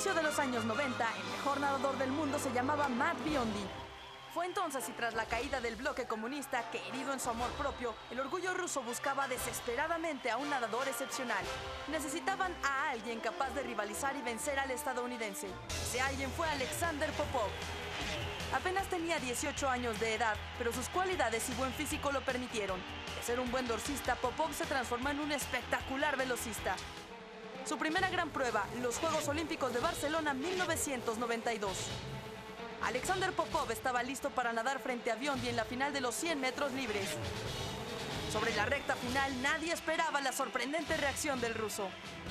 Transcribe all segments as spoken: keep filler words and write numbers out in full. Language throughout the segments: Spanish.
inicio de los años noventa, el mejor nadador del mundo se llamaba Matt Biondi. Fue entonces y tras la caída del bloque comunista que, herido en su amor propio, el orgullo ruso buscaba desesperadamente a un nadador excepcional. Necesitaban a alguien capaz de rivalizar y vencer al estadounidense. Ese alguien fue Alexander Popov. Apenas tenía dieciocho años de edad, pero sus cualidades y buen físico lo permitieron. De ser un buen dorsista, Popov se transformó en un espectacular velocista. Su primera gran prueba, los Juegos Olímpicos de Barcelona mil novecientos noventa y dos. Alexander Popov estaba listo para nadar frente a Biondi en la final de los cien metros libres. Sobre la recta final, nadie esperaba la sorprendente reacción del ruso.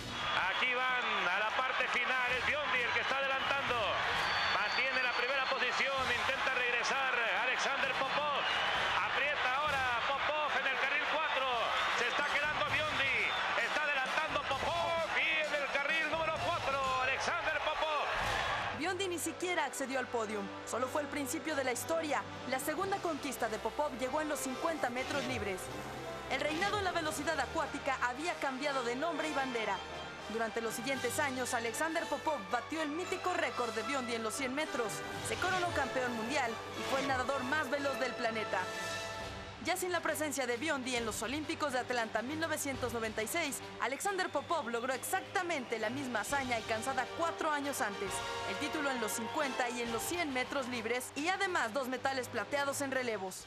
Aquí van a la parte final, es Biondi el que está adelantando. Mantiene la primera posición, intenta regresar Alexander Popov. Aprieta ahora Popov en el carril cuatro. Se está quedando Biondi. Está adelantando Popov y en el carril número cuatro, Alexander Popov. Biondi ni siquiera accedió al podio. Solo fue el principio de la historia. La segunda conquista de Popov llegó en los cincuenta metros libres. El reinado en la velocidad acuática había cambiado de nombre y bandera. Durante los siguientes años, Alexander Popov batió el mítico récord de Biondi en los cien metros. Se coronó campeón mundial y fue el nadador más veloz del planeta. Ya sin la presencia de Biondi en los Olímpicos de Atlanta mil novecientos noventa y seis, Alexander Popov logró exactamente la misma hazaña alcanzada cuatro años antes. El título en los cincuenta y en los cien metros libres y además dos metales plateados en relevos.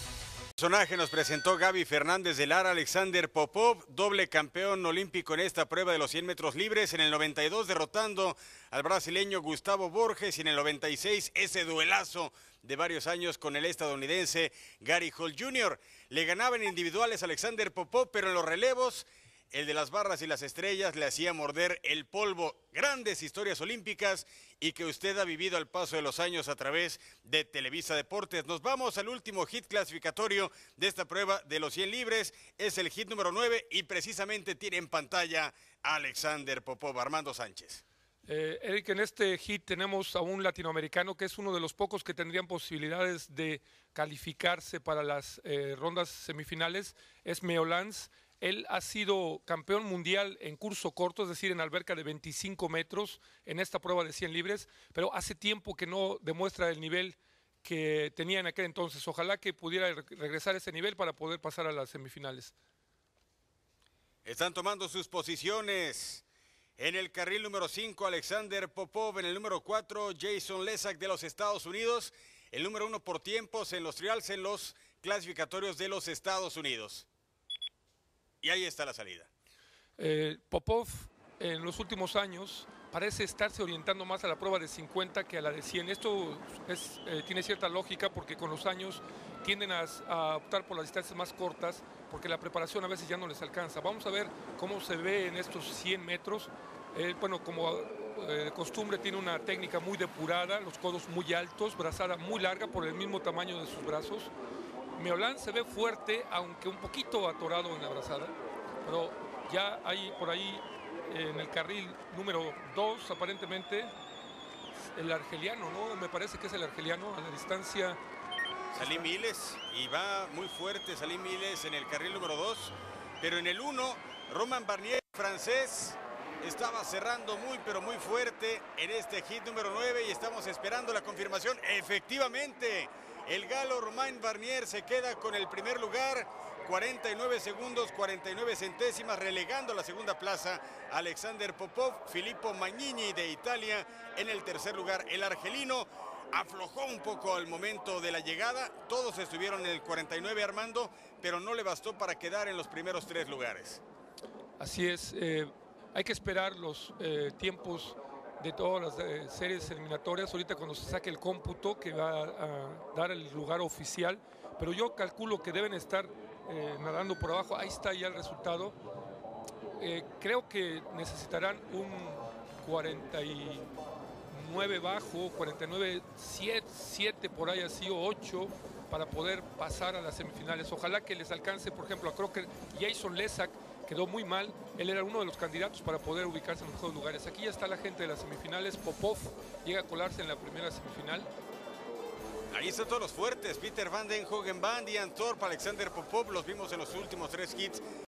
El personaje nos presentó Gaby Fernández de Lara. Alexander Popov, doble campeón olímpico en esta prueba de los cien metros libres, en el noventa y dos derrotando al brasileño Gustavo Borges y en el noventa y seis ese duelazo de varios años con el estadounidense Gary Holt junior Le ganaba en individuales Alexander Popov, pero en los relevos el de las barras y las estrellas le hacía morder el polvo. Grandes historias olímpicas y que usted ha vivido al paso de los años a través de Televisa Deportes. Nos vamos al último hit clasificatorio de esta prueba de los cien libres. Es el hit número nueve y precisamente tiene en pantalla a Alexander Popov. Armando Sánchez. Eh, Eric, en este hit tenemos a un latinoamericano que es uno de los pocos que tendrían posibilidades de calificarse para las eh, rondas semifinales. Es Meo Lance. Él ha sido campeón mundial en curso corto, es decir, en alberca de veinticinco metros en esta prueba de cien libres, pero hace tiempo que no demuestra el nivel que tenía en aquel entonces. Ojalá que pudiera regresar a ese nivel para poder pasar a las semifinales. Están tomando sus posiciones. En el carril número cinco, Alexander Popov. En el número cuatro, Jason Lesak de los Estados Unidos. El número uno por tiempos en los trials en los clasificatorios de los Estados Unidos. Y ahí está la salida. Eh, Popov en los últimos años parece estarse orientando más a la prueba de cincuenta que a la de cien. Esto es, eh, tiene cierta lógica porque con los años tienden a, a optar por las distancias más cortas porque la preparación a veces ya no les alcanza. Vamos a ver cómo se ve en estos cien metros. Eh, bueno, como de eh, costumbre tiene una técnica muy depurada, los codos muy altos, brazada muy larga por el mismo tamaño de sus brazos. Meo Lance se ve fuerte, aunque un poquito atorado en la brazada, pero ya hay por ahí eh, en el carril número dos, aparentemente, el argeliano, ¿no? Me parece que es el argeliano a la distancia. Salim Miles, y va muy fuerte Salim Miles en el carril número dos, pero en el uno, Romain Barnier, francés, estaba cerrando muy, pero muy fuerte en este hit número nueve y estamos esperando la confirmación. Efectivamente, el galo Romain Barnier se queda con el primer lugar, cuarenta y nueve segundos, cuarenta y nueve centésimas, relegando a la segunda plaza Alexander Popov. Filippo Magnini de Italia en el tercer lugar. El argelino aflojó un poco al momento de la llegada, todos estuvieron en el cuarenta y nueve, Armando, pero no le bastó para quedar en los primeros tres lugares. Así es, eh, hay que esperar los eh, tiempos de todas las eh, series eliminatorias, ahorita cuando se saque el cómputo que va a, a dar el lugar oficial, pero yo calculo que deben estar eh, nadando por abajo. Ahí está ya el resultado. Eh, creo que necesitarán un cuarenta y nueve bajo, cuarenta y nueve siete por ahí así, o ocho, para poder pasar a las semifinales. Ojalá que les alcance, por ejemplo, a Crocker. Jason Lesak quedó muy mal, él era uno de los candidatos para poder ubicarse en los mejores lugares. Aquí ya está la gente de las semifinales. Popov llega a colarse en la primera semifinal. Ahí están todos los fuertes: Peter Van Den Hogen, Van, Ian Thorpe, Alexander Popov. Los vimos en los últimos tres hits